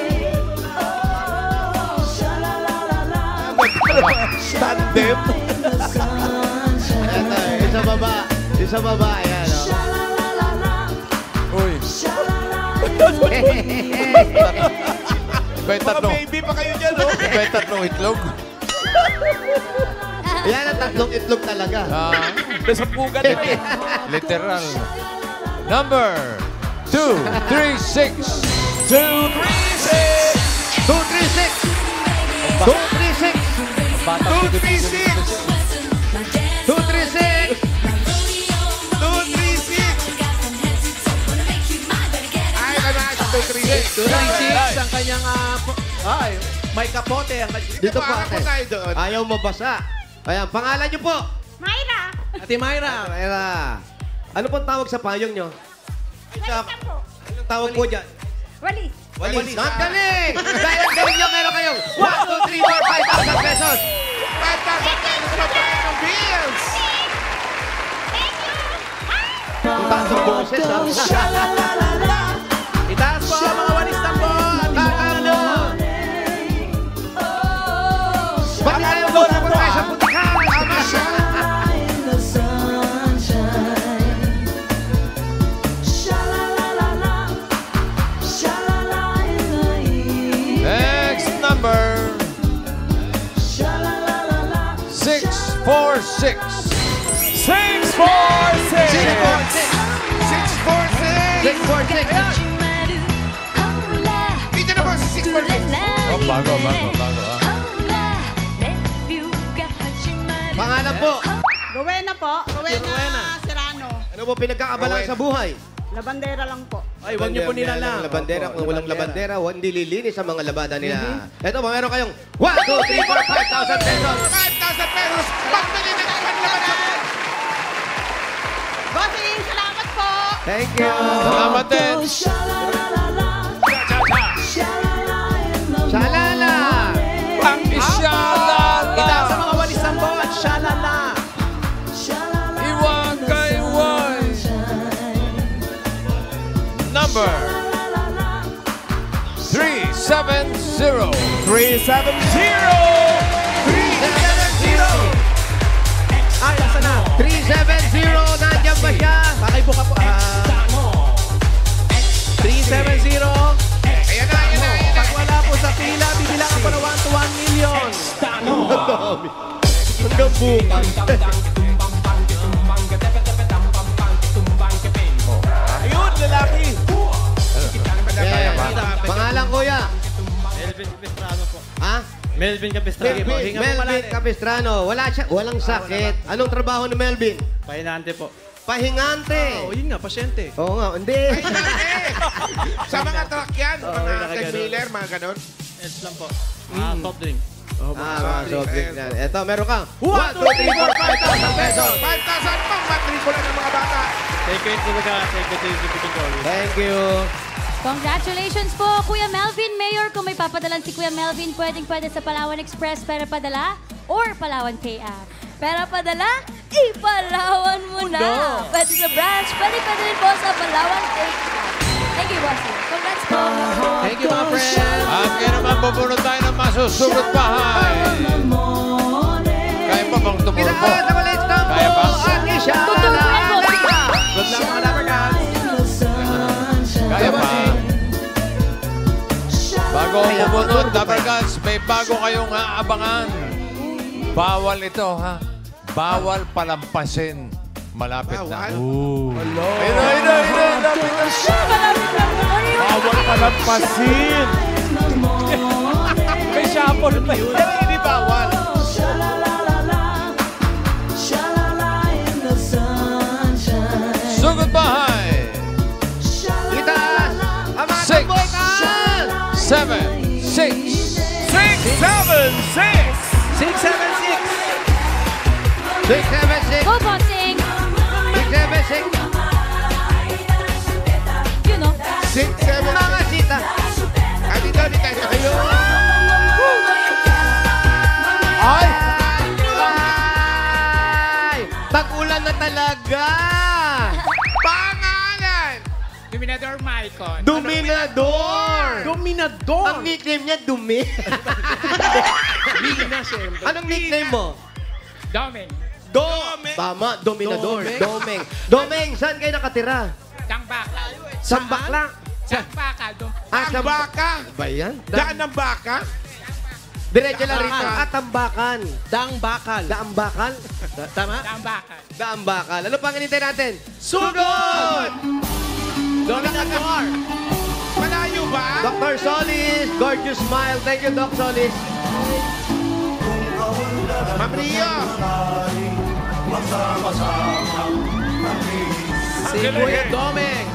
Tandem. Ito, isa baba. Isa baba. Ayan, Uy. May Mga tatlong, baby pa kayo dyan, oh. may tatlong itlog. Yan ang tatlong itlog talaga. Nasa pugan na eh. Literal. Number 236. 236. 236. 236. 236. 236. Ay, kanahan sa 236. 236 ang kanyang, ay, may kapote. Ang Dito po, Para po ate. tayo doon. Ayaw mabasa. Ayan, pangalan niyo po. Mayra. Ate Myra. Mayra. Ano pong tawag sa payong niyo? Walisa po. Anong tawag po dyan? Walis. Walis. Ang galing! Dahil ang galing niyo, meron kayong 1, 2, 3, 4, 5,000 pesos. 5,000 pesos na tayo ng bills. Ang taas ng boses, ha? Itaas po ang mga walis tambo. Tatalo! Bakit ayaw mo na po tayo sa putikan? Next number 646. 646. 646. Dito na po sa 646. Oh, bago. Pangalan po. Rowena po. Rowena. Rowena Serrano. Ano po pinagkakabalan sa buhay? Labandera lang po. Ay, huwag niyo po nilalang. Labandera, kung walang labandera, hindi lilinis ang mga labada nila. Ito po, meron kayong 1, 2, 3, 4, 5,000 pesos. 5,000 pesos. Pagpili na naman naman. Bossing, salamat po. Thank you. Salamat din. Shalala. Isyalala. Itaas sa mga walis tambo at shalala. Iwan kay Iwan. Number 370. 370. Ay, nasa na? 370, nandiyan ba siya? Pakibuka po. 370. Ayan na. Pag wala po sa pila, bibilangan po na 1 to 1 million. Hanggang bukas. Ayun, lalaki. Pangalan kuya. Melvin Capistrano po. Ha? Melvin Capistrano. Sige po, hinga mo Melvin malalim. Capistrano. Walang sakit. Anong trabaho ni Melvin? Pahinante po. Pahingante. Oh, yun nga, pasyente. Oo nga, hindi. Sa mga truck yan, Oo, mga nakaganon. tag-mailer, mga ganon. Eds lang po. Soft drink. Mga soft drink yan. Eto, meron kang 1, 2, 3, 4, 5,000 pesos. 5,000 pang matrikula ng mga bata. Thank you, Talaga. Thank you. Thank you. Congratulations po, Kuya Melvin. Mayor, kung may papadalan si Kuya Melvin, pwede sa Palawan Express, pera padala, or Palawan Pay App. Pera padala, ipalawan mo na. Pwede sa branch, pwede rin po sa Palawan Pay App. Thank you, Bossy. Congrats po. Thank you, mga friends. At kaya naman pupunod tayo ng masusugot bahay. Kaya pa bang tumurpo? Pinaan sa malit tampo, Kaya pa? Ate Sha. Tutuloy po. Good luck, mga Dapper Cats. Kaya pa? Bago ang pumunod, Dapper Cats, may bago kayong aabangan. Bawal ito, ha? Bawal palampasin. Malapit na. Ayun. Bawal palampasin. May shuffle pa yun. Hindi bawal. Sugod bahay. Itaas. Ang mga 6, tambokan. 7, 6. 676. 676. Go, Bossing. 676. You know. 6, 7, Mga sita. dito. Ayun. Ay! Tag-ulan na talaga. Pangalan! Dominador Maicon. Dominador. Dominador. Ang nickname niya, Dumi. Lina, siyempre. Anong nickname mo? Doming. Tama, Dominador. Domeng. Domeng. Domeng, saan kayo nakatira? Dangbakal. Sambakla. Dangbakal. Ang baka. Ba yan? Daan ng baka. Diretso lang rito. Tambakan. Tambakan. Dang bakal. Daambakan. Tama? Dangbakal. Daambakan. Ano pang hinintay natin? Sugod! Dominador. Malayo ba? Dr. Solis, gorgeous smile. Thank you, Doc Solis. Ma'am Rio. Si Kuya Domeng.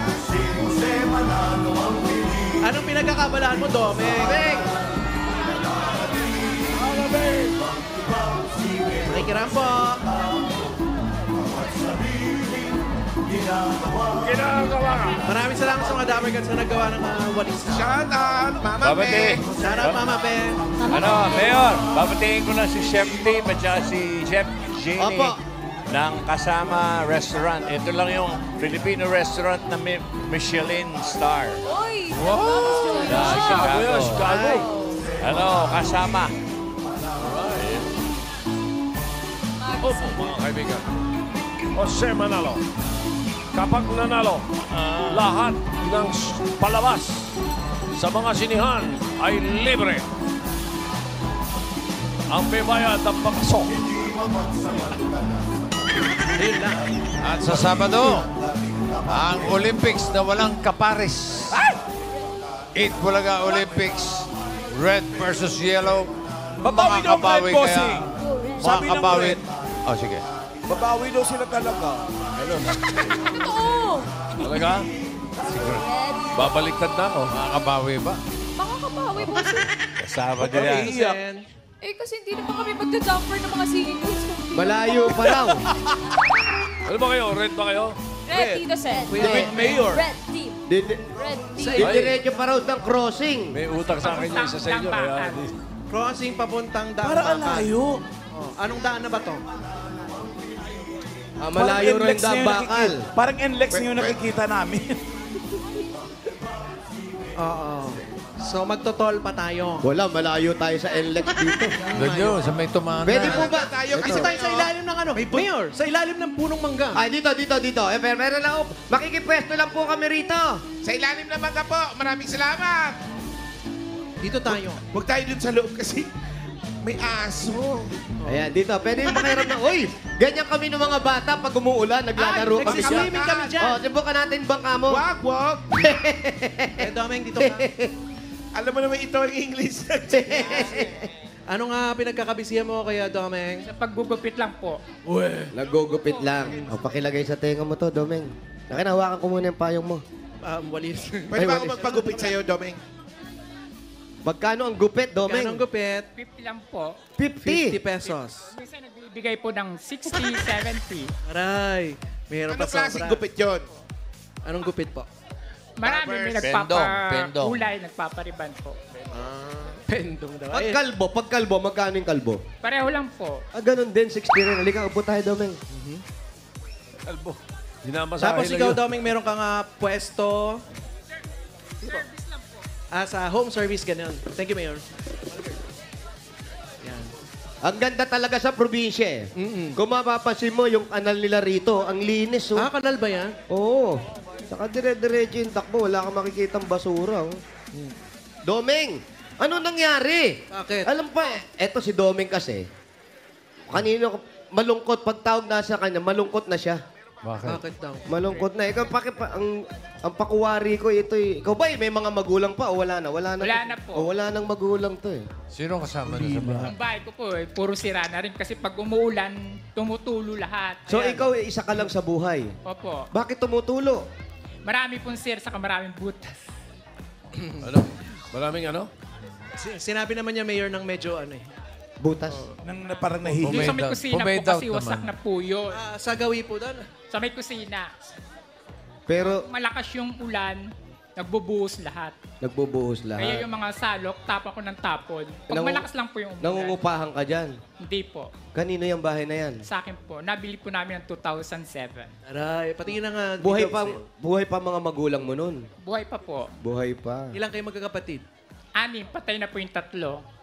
Anong pinagkakabalaan mo, Domeng? Nakikiram po. Ginagawa ka. Maraming salamat sa mga Dapper Cats na naggawa ng walis. Shout out, Mama Babati. Be. Shout out, Mama Ben. Ano, Mayor, babatiin ko na si Chef Team at saka si Chef Jenny Opo. ng Kasama Restaurant. Ito lang yung Filipino restaurant na may Michelin star. Uy! Sa Chicago. Chicago. Ano, Kasama. Opo, mga kaibigan. Jose Manalo. Kapag nanalo, lahat ng palabas sa mga sinihan ay libre. Ang may bayad ng pakasok. At sa Sabado, ang Olympics na walang kapares. Bulaga Olympics, red versus yellow. Babawi daw ang red, bossing. Sabi ng Makakabawi. red. Oh, sige. Babawi daw sila talaga. Totoo! Talaga? Babaliktad na ako. Makakabawi ba? Makakabawi po. Sabado yan. Sen. Eh, kasi hindi naman kami magja-jumper ng mga singles. Malayo pa raw. Ano ba kayo? Red ba kayo? Red, Tito Sen. David Mayor. Red team. Red team. Diretso pa raw ng crossing. May utang sa akin yung isa sa inyo. Kaya Crossing papuntang daan. Para alayo. Oh, anong daan na ba to? Malayo rin Daambakal. Parang NLEX yung nakikita namin. Oo. So magtotol pa tayo. Wala, malayo tayo sa NLEX dito. Doon yun, sa may tumana. Pwede po ba? Kasi tayo sa ilalim ng ano? Mayor, sa ilalim ng punong mangga. Ay, dito. Pero meron lang, makikipwesto lang po kami rito. Sa ilalim naman ka po. Maraming salamat. Dito tayo. Huwag tayo dun sa loob kasi may aso. Ayan, dito. Pwede yung makiram na, uy, ganyan kami ng mga bata pag umuulan, naglalaro Ay, kami dyan. nagsiswimming kami dyan. Oh, subukan natin bangka mo. Wag. Eh, Domeng, dito ka. Alam mo naman ito ang English. Ano nga pinagkakabisihan mo kaya, Domeng? Sa paggugupit lang po. Nagugupit lang. O, pakilagay sa tenga mo to, Domeng. Nakinahawakan ko muna yung payong mo. Walis. Pwede ba ako magpagupit sa'yo, Domeng? Magkano ang gupit, Domeng? Anong gupit? 50 lang po. 50 50. pesos. Minsan nagbibigay po ng 60, 70. Aray, mayroon pa Anong klaseng sobra. gupit yun? Anong gupit po? Marami may Pendong. nagpapa-ulay, nagpapariban po. Pendong daw. Pag kalbo, magkano yung kalbo? Pareho lang po. Ganun din, 60 rin. Halika, upo tayo, Domeng. Kalbo. Dinamasahe Tapos lang ikaw, yun. Domeng, meron kang pwesto. Service lang po. Sa home service, ganun. Thank you, Mayor. Yan. Ang ganda talaga sa probinsya eh. Kung mapapansin mo, yung kanal nila rito, ang linis. Oh. Kanal ba yan? Oo. Saka dire-diretso yung takbo. Wala kang makikitang basura. Oh. Domeng, ano nangyari? Bakit? Alam pa, eto si Domeng kasi. Kanino, malungkot. Pag tawag na sa kanya, malungkot na siya. Bakit daw? Malungkot na. Ikaw, ang pakuwari ko ito eh. Ikaw ba may mga magulang pa o wala na? Wala na, Wala na po. O wala nang magulang to eh. Sino kasama na sa bahay? Ang bahay ko po, puro sira na rin kasi pag umuulan, tumutulo lahat. So Ayan. ikaw, isa ka lang sa buhay. Opo. Bakit tumutulo? Marami pong sir, saka maraming butas. Ano? Maraming ano? Sinabi naman niya, Mayor, ng medyo ano eh. Butas? Parang nahihiya. Yung sa may kusina po kasi wasak na po yun. Sa gawi po doon. Sa may kusina. Pero Malakas yung ulan, nagbubuhos lahat. nagbubuhos Kaya lahat. yung mga salok, tapon ko ng tapon. Pag Nangu- malakas lang po yung umulan. Nangungupahan ka dyan. Hindi po. Kanino yung bahay na yan? Sa akin po. Nabili po namin ng 2007. Aray, patingin na nga. Buhay pa mga magulang mo nun. Buhay pa po. Buhay pa. Ilang kayo magkakapatid? 6, patay na po yung 3.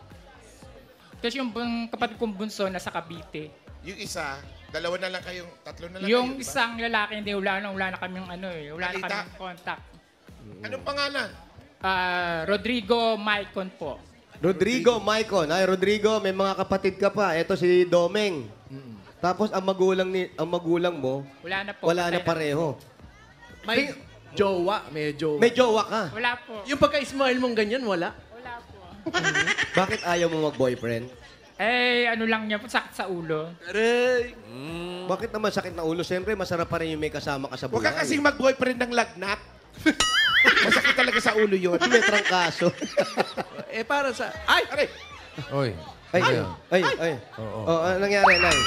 Tapos yung kapatid kong bunso nasa Cavite. Yung isa, 2 na lang kayong, 3 na lang Yung kayo, di ba? isang lalaki, hindi, wala na kaming ano eh. Wala na Balita. kaming contact. Anong pangalan? Rodrigo Maicon po. Rodrigo, Maicon. Ay, Rodrigo, may mga kapatid ka pa. Ito si Domeng. Tapos ang magulang mo, Wala na po. wala na patay pareho. May jowa. May jowa. May jowa ka. Wala po. Yung pagka-smile mong ganyan, wala? Wala po. Bakit ayaw mo mag-boyfriend? Eh, ano lang niya po, sakit sa ulo. Aray. Bakit naman sakit na ulo? Siyempre, masarap pa rin yung may kasama ka sa Huwag buhay. ka kasing mag-boyfriend ng lagnat. Masakit talaga sa ulo yun. May trangkaso. Para sa... Ay! Aray! Oy. Ay. Oh, ano nangyari, Nay?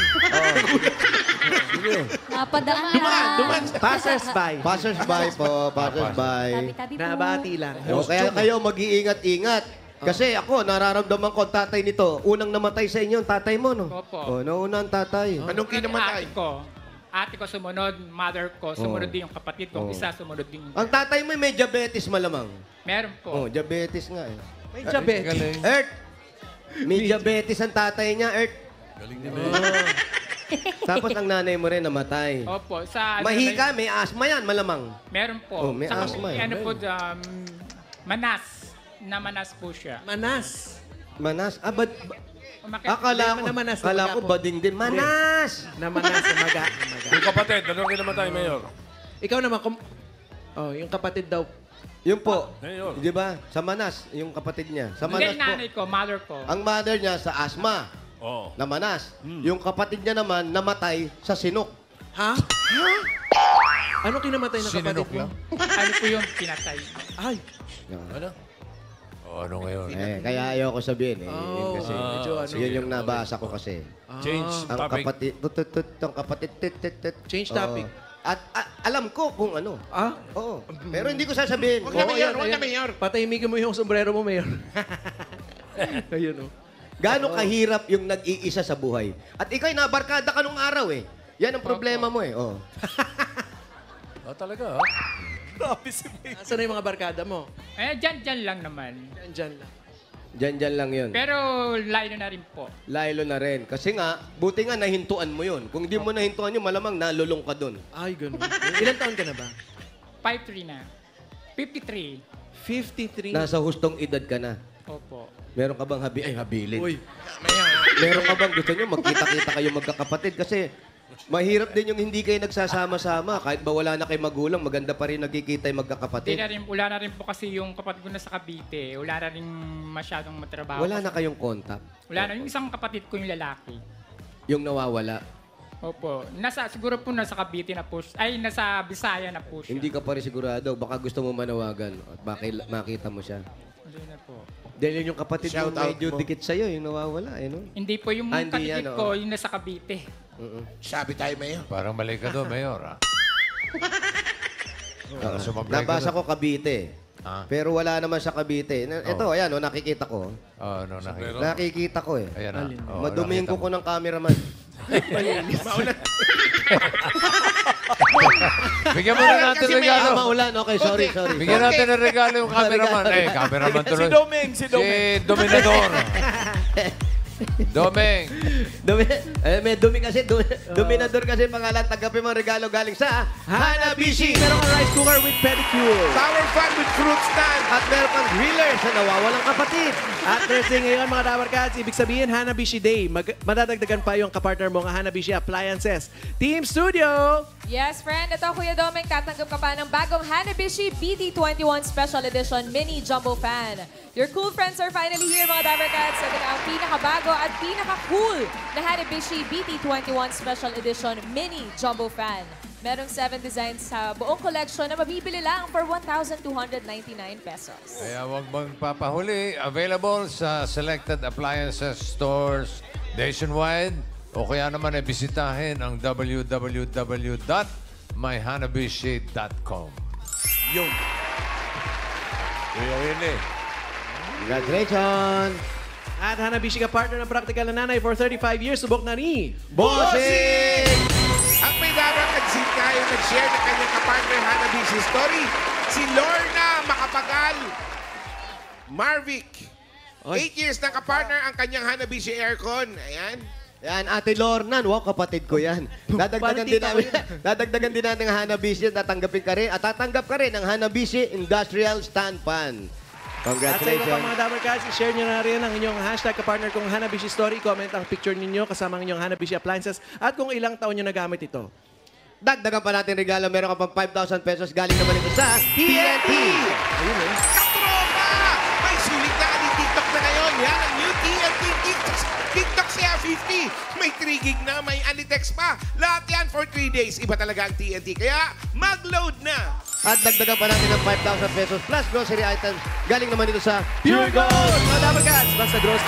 Napadaan lang. Passers-by. Passers-by po. Passers-by. Tabi-tabi po. Nabati lang. O, kaya kayo mag-iingat-ingat. Kasi ako, nararamdaman ko ang tatay nito. Unang namatay sa inyo, ang tatay mo, no? Opo. O, nauna ang tatay. Anong kinamatay? Ate ko sumunod, mother ko, sumunod din yung kapatid ko, isa sumunod din. Ang tatay mo may diabetes malamang. Meron po. Oh, diabetes nga eh. May diabetes. Earth! May diabetes ang tatay niya, Earth. Galing ni Tapos ang nanay mo rin namatay. Opo. Sa, Mahika, may asma yan, malamang. Meron po. Oh, may Saka asthma eh. ano po, manas. Na manas po siya. Manas. Manas? Umakit. Akala ko, Na manas, akala ko maga po. bading din. Manas! Na manas. Maga. Yung kapatid, ano kinamatay, Mayor? Ikaw naman, yung kapatid daw. Yun po. Mayor. Di ba? Sa Manas, yung kapatid niya. Sa Hindi, Manas po. nanay ko, mother ko. Ang mother niya sa asma. Oo. Na Manas. Yung kapatid niya naman namatay sa sinok. Ha? Ano kinamatay na kapatid Sinunok mo? lang? Ano po yung pinatay? Ay. Ano? O, ano ngayon? Kaya ayoko sabihin. Yun kasi. medyo ano. Yun yung nabasa ko kasi. Change Ang topic. kapatid, ang kapatid, Change topic. At alam ko kung ano. Ah? Oo. Pero hindi ko sasabihin. Huwag na, Oo, Mayor. yan, Huwag na, ayan. Mayor. Patahimikin mo yung sombrero mo, Mayor. Ayun, oh. Gaano kahirap yung nag-iisa sa buhay. At ikaw'y nabarkada ka nung araw eh. Yan ang problema mo eh. Oh. Talaga, ha? Nasaan na yung mga barkada mo? Eh, dyan lang naman. Diyan lang. Diyan lang yun. Pero layo na rin po. Laylo na rin. Kasi nga, buti nga nahintuan mo yun. Kung di mo nahintuan yun, malamang nalulong ka dun. Ay, ganun. Ilan taon ka na ba? 5'3 na. 53. 53. Nasa hustong edad ka na. Opo. Meron ka bang habilin? Uy. Meron ka bang gusto nyo magkita-kita kayo magkakapatid? Kasi Mahirap din yung hindi kayo nagsasama-sama. Kahit ba wala na kayo magulang, maganda pa rin nagkikita yung magkakapatid. Wala na rin po kasi yung kapatid ko na sa Cavite. Wala na rin masyadong matrabaho. Wala na kayong contact. Wala na. Yung isang kapatid ko yung lalaki. Yung nawawala. Opo. Siguro po nasa Cavite na po. Ay, nasa Bisaya na po siya. Hindi ka pa rin sigurado. Baka gusto mo manawagan at makita mo siya. Hindi na po. Dahil yung kapatid mo medyo dikit sa'yo, yung nawawala. No? Hindi po. Yung kadikit ko, yung nasa Cavite. Sabi tayo, Mayor. Parang mali ka doon, Mayor. Nabasa ko Cavite. Pero wala naman sa Cavite. Ito, ayan, nakikita ko. Nakikita ko eh. Ayan na. Madumihin ko ng cameraman. Bigyan mo na natin regalo. Maulan, okay, sorry. Bigyan natin ng regalo yung cameraman. Cameraman tuloy. Si Dominador. Domeng. May Dominador kasi pangalan. Tanggapin mo ang regalo galing sa Hanabishi. Meron kang rice cooker with pedicure. Tower fan with fruit stand. At meron kang griller sa nawawalang kapatid. At Thursday ngayon, mga Dabar Cats, ibig sabihin, Hanabishi Day. Madadagdagan pa yung kapartner mo ng Hanabishi Appliances. Team Studio! Yes, friend. Ito, Kuya Domeng, tatanggap ka pa ng bagong Hanabishi BT21 Special Edition Mini Jumbo Fan. Your cool friends are finally here, mga Dabar Cats. Ito na ang pinakabago at pinaka-cool na Hanabishi BT21 Special Edition Mini Jumbo Fan. Merong 7 designs sa buong collection na mabibili lang for 1,299 pesos. Kaya huwag mong papahuli. Available sa selected appliances stores nationwide. O kaya naman bisitahin ang www.myhanabishi.com. Yun. Kuya Willie. Congratulations! At Hanabishi ka partner ng Practical na Nanay for 35 years. Subok na ni Bossing! Ang may darang nag-share ng kanyang kapartner Hanabishi story. Si Lorna Makapagal Marvic. 8 years na kapartner ang kanyang Hanabishi aircon. Ayan. Yan, Ate Lornan. Wow, kapatid ko yan. Dadagdagan din natin ang Hanabishi. Tatanggapin ka rin. At tatanggap ka rin ang Hanabishi Industrial Stand Pan. At sa iba Congratulations. pang mga Dabar Cats, i-share nyo na rin ang inyong hashtag kapartner kong Hanabishi Story. Comment ang picture ninyo kasama ang inyong Hanabishi Appliances at kung ilang taon nyo nagamit ito. Dagdagan pa natin regalo. Meron ka pang 5,000 pesos. Galing naman ito sa TNT. Ayun eh. Katropa! May sulit na ang TikTok na ngayon. Yan ang new TNT TikTok siya 50. May 3 gig na, may Anitext pa. Lahat yan for 3 days. Iba talaga ang TNT. Kaya mag-load na. At dagdagan pa natin ng 5,000 pesos plus grocery items. Galing naman ito sa Pure Gold! Mga Dabar Cats, basta gross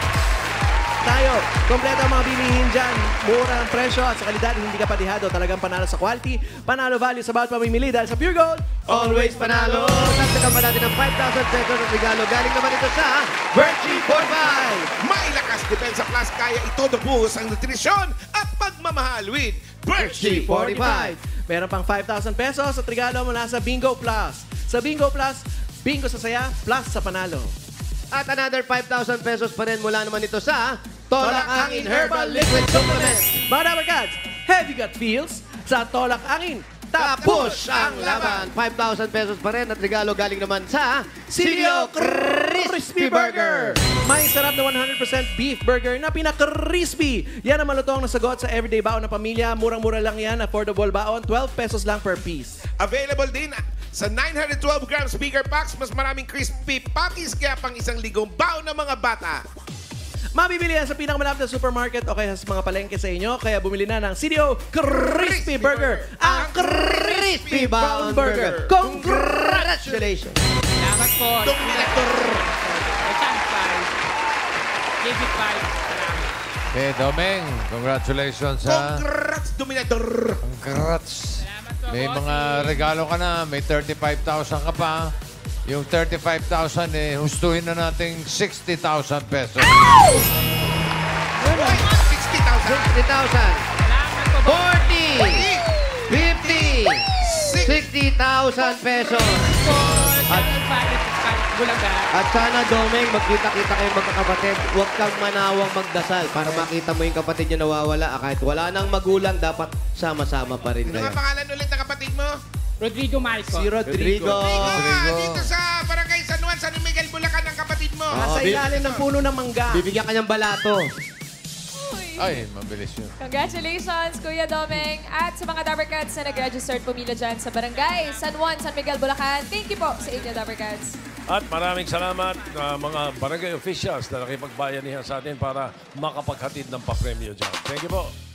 tayo. Kompleto ang mga bilihin dyan. Mura ang presyo at sa kalidad, hindi ka patihado. Talagang panalo sa quality, panalo value sa bawat pamimili dahil sa Pure Gold, always panalo. Dagdagan pa natin ng 5,000 pesos at regalo. Galing naman ito sa Virtue 45. May lakas depensa plus kaya ito buhos ang nutrisyon at pagmamahal with Birchie 45. Meron pang 5,000 pesos at regalo mula sa Bingo Plus. Sa Bingo Plus, bingo sa saya, plus sa panalo. At another 5,000 pesos pa rin mula naman ito sa Tolak Angin Herbal Liquid Supplement. Mga Dabar Cats, heavy gut feels sa Tolak Angin. Tapos ang laban. 5,000 pesos pa rin at regalo galing naman sa Silio Crispy Burger. May sarap na 100% beef burger na pinaka-crispy. Yan ang malutong na sagot sa everyday baon ng pamilya. Murang-mura lang yan. Affordable baon. 12 pesos lang per piece. Available din sa 912 grams bigger packs. Mas maraming crispy patties kaya pang isang ligong baon ng mga bata. Mabibili yan sa pinakamalapit na supermarket o kaya sa mga palengke sa inyo. Kaya bumili na ng CDO Crispy Burger. Ang Crispy Baon Burger. Congratulations! Salamat po. Dominator. Give it 5. Salamat. Okay, Domeng, congratulations sa... Congrats, Dominator. Congrats. Salamat po, May mga regalo ka na, may 35,000 ka pa. Yung 35,000 hustuhin na nating 60,000 pesos. 60,000. 60,000. Salamat po. 40, 50, 60,000 pesos. At sana, Domeng, magkita-kita kayong magkakapatid. Huwag kang manawang magdasal para makita mo yung kapatid niya nawawala. Kahit wala nang magulang, dapat sama-sama pa rin Ano kayo. nga pangalan ulit ng kapatid mo? Rodrigo Marco. Si Rodrigo. Dito sa Barangay San Juan, San Miguel, Bulacan, ang kapatid mo. Nasa ilalim ng puno ng mangga. Bibigyan ka niyang balato. Uy, Ay, mabilis yun. Congratulations, Kuya Domeng. At sa mga Dabbercats na nag-register pumila dyan sa Barangay San Juan, San Miguel, Bulacan. Thank you po sa inyo, Dabbercats. At maraming salamat mga barangay officials na nakipagbayanihan sa atin para makapaghatid ng papremyo dyan. Thank you po.